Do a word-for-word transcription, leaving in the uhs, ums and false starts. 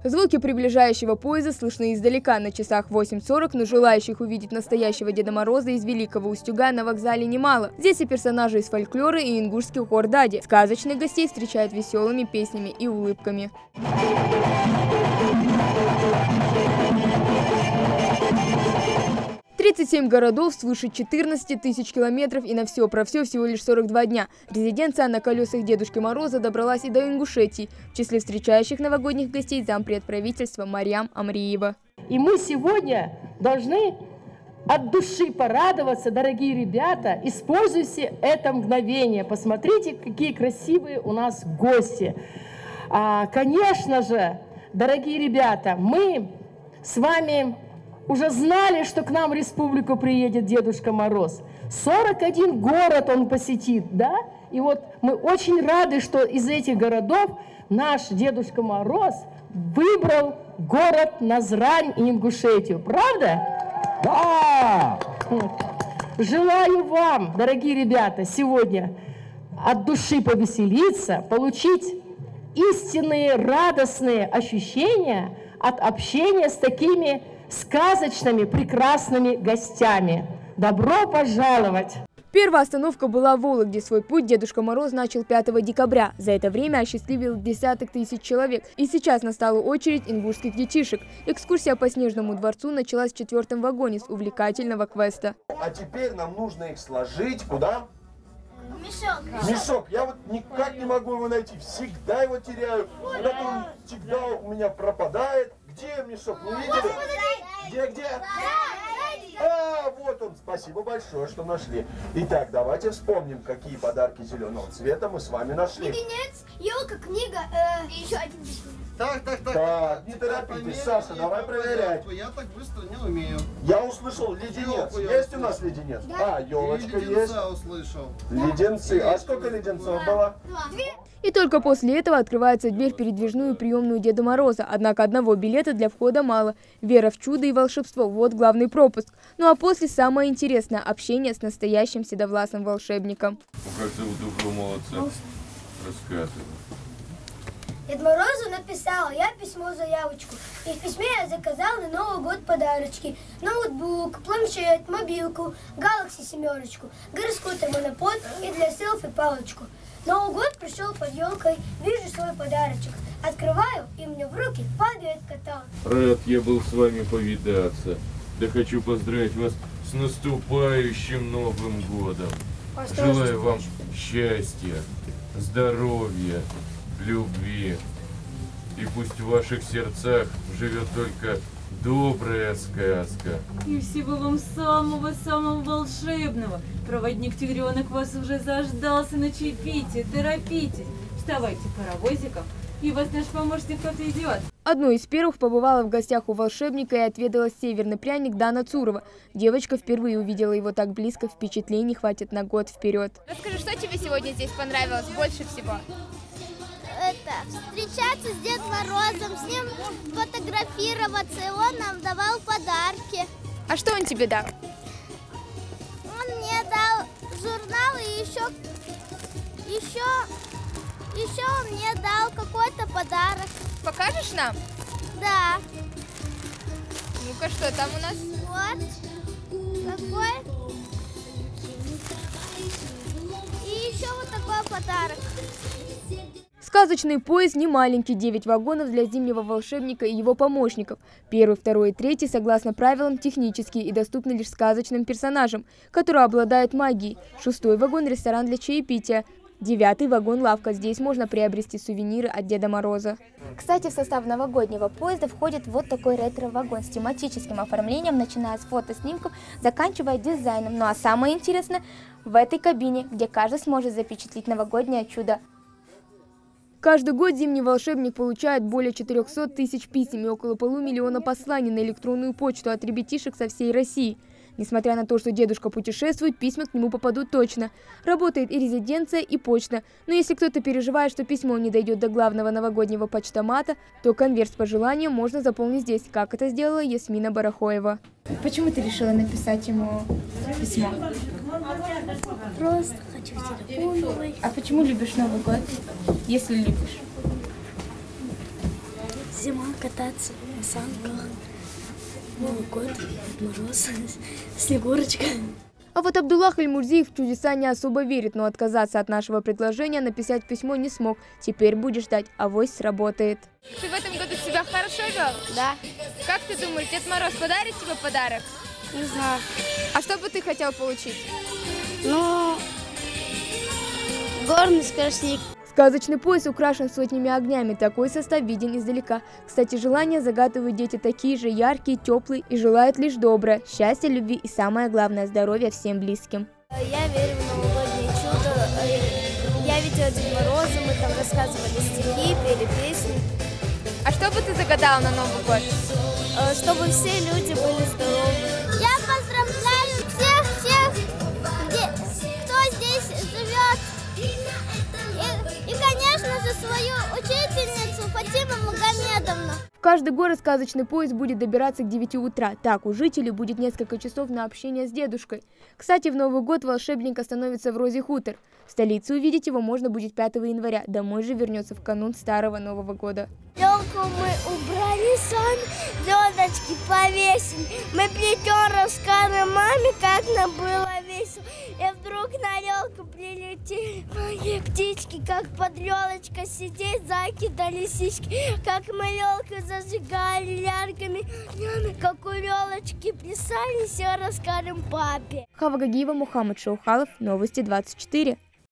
Звуки приближающего поезда слышны издалека. На часах восемь сорок, но желающих увидеть настоящего Деда Мороза из Великого Устюга на вокзале немало. Здесь и персонажи из фольклора, и ингушский хор Дади. Сказочных гостей встречают веселыми песнями и улыбками. тридцать семь городов, свыше четырнадцати тысяч километров, и на все про все всего лишь сорок два дня. Резиденция на колесах Дедушки Мороза добралась и до Ингушетии. В числе встречающих новогодних гостей зампред правительства Марьям Амриева. И мы сегодня должны от души порадоваться, дорогие ребята. Используйте это мгновение. Посмотрите, какие красивые у нас гости. А, конечно же, дорогие ребята, мы с вами уже знали, что к нам в республику приедет Дедушка Мороз. сорок один город он посетит, да? И вот мы очень рады, что из этих городов наш Дедушка Мороз выбрал город Назрань и Ингушетию. Правда? Да! Желаю вам, дорогие ребята, сегодня от души повеселиться, получить истинные радостные ощущения от общения с такими сказочными, прекрасными гостями. Добро пожаловать! Первая остановка была в Вологде. Свой путь Дедушка Мороз начал пятого декабря. За это время осчастливил десяток тысяч человек. И сейчас настала очередь ингушских детишек. Экскурсия по Снежному дворцу началась в четвертом вагоне с увлекательного квеста. А теперь нам нужно их сложить куда? Мешок. Мешок. Я вот никак не могу его найти. Всегда его теряю. Куда-то он всегда у меня пропадает. Где мешок? Не видели? Где, где? А, вот он. Спасибо большое, что нашли. Итак, давайте вспомним, какие подарки зеленого цвета мы с вами нашли. Леденец, елка, книга э, и еще один. Так, так, так. Так, не торопитесь, Саша, давай проверять. Я так быстро не умею. Я услышал леденец. Есть у нас леденец? А, елочка есть. Услышал. Леденцы. А сколько леденцов было? И только после этого открывается дверь в передвижную приемную Деда Мороза. Однако одного билета для входа мало. Вера в чудо и волшебство – вот главный пропуск. Ну а после самое интересное – общение с настоящим седовласым волшебником. Ну как зовут этого молодца? Рассказывай. Дед Морозу написала я письмо-заявочку. И в письме я заказал на Новый год подарочки. Ноутбук, планшет, мобилку, Галакси семерочку, гироскутер монопод и для селфи палочку. Новый год пришел под елкой, вижу свой подарочек. Открываю, и мне в руки падает каталог. Рад я был с вами повидаться. Да хочу поздравить вас с наступающим Новым годом. Желаю вам счастья, здоровья, любви. И пусть в ваших сердцах живет только добрая сказка. И всего вам самого-самого волшебного. Проводник Тигренок вас уже заждался на чаепитие. Торопитесь. Вставайте паровозиком, и вас наш помощник кто-то идет. Одной из первых побывала в гостях у волшебника и отведала северный пряник Дана Цурова. Девочка впервые увидела его так близко, впечатлений хватит на год вперед. Расскажи, что тебе сегодня здесь понравилось больше всего? Это встречаться с Дедом Морозом, с ним фотографироваться, и он нам давал подарки. А что он тебе дал? Он мне дал журнал и еще, еще, еще он мне дал какой-то подарок. Покажешь нам? Да. Ну-ка, что там у нас? Вот такой. И еще вот такой подарок. Сказочный поезд не маленький, девять вагонов для зимнего волшебника и его помощников. Первый, второй и третий, согласно правилам, технические и доступны лишь сказочным персонажам, которые обладают магией. Шестой вагон – ресторан для чаепития. Девятый вагон – лавка. Здесь можно приобрести сувениры от Деда Мороза. Кстати, в состав новогоднего поезда входит вот такой ретро-вагон с тематическим оформлением, начиная с фотоснимков, заканчивая дизайном. Ну а самое интересное – в этой кабине, где каждый сможет запечатлеть новогоднее чудо. Каждый год зимний волшебник получает более четырёхсот тысяч писем и около полумиллиона посланий на электронную почту от ребятишек со всей России. Несмотря на то, что дедушка путешествует, письма к нему попадут точно. Работает и резиденция, и почта. Но если кто-то переживает, что письмо не дойдет до главного новогоднего почтомата, то конверт с пожеланием можно заполнить здесь, как это сделала Ясмина Барахоева. Почему ты решила написать ему письмо? Просто хочу телефон новый. А почему любишь Новый год, если любишь? зима, кататься на санках. Новый год, Дед Мороз, Снегурочка. А вот Абдуллах Эльмурзиев в чудеса не особо верит, но отказаться от нашего предложения написать письмо не смог. Теперь будет ждать, авось сработает. Ты в этом году себя хорошо вел? Да. Как ты думаешь, Дед Мороз подарит тебе подарок? Не знаю. А что бы ты хотел получить? Ну, горный скоростник. Сказочный поезд украшен сотнями огнями, такой состав виден издалека. Кстати, желания загадывают дети такие же яркие, теплые и желают лишь доброе, счастья, любви и самое главное здоровья всем близким. Я верю в новогоднее чудо. Я видела Дед Мороза, мы там рассказывали стихи, пели песни. А что бы ты загадал на Новый год? Чтобы все люди были здоровы. Я поздравляю всех-всех, кто здесь живет. И, и, конечно же, свою учительницу Фатиму Магомедовну. В каждый город сказочный поезд будет добираться к девяти утра. Так, у жителей будет несколько часов на общение с дедушкой. Кстати, в Новый год волшебник остановится в Розе Хутор. В столице увидеть его можно будет пятого января. Домой же вернется в канун Старого Нового года. Елку мы убрали сами, звездочки повесили. Мы плетем, расскажем маме, как нам было весело. И вдруг на елку прилетели мои птички, как под елочкой сидеть, зайки да лисички. Как мы елку зажигали яркими огнями, как у елочки плясали, все расскажем папе. Хава Гагиева, Мухаммад Шаухалов, Новости двадцать четыре.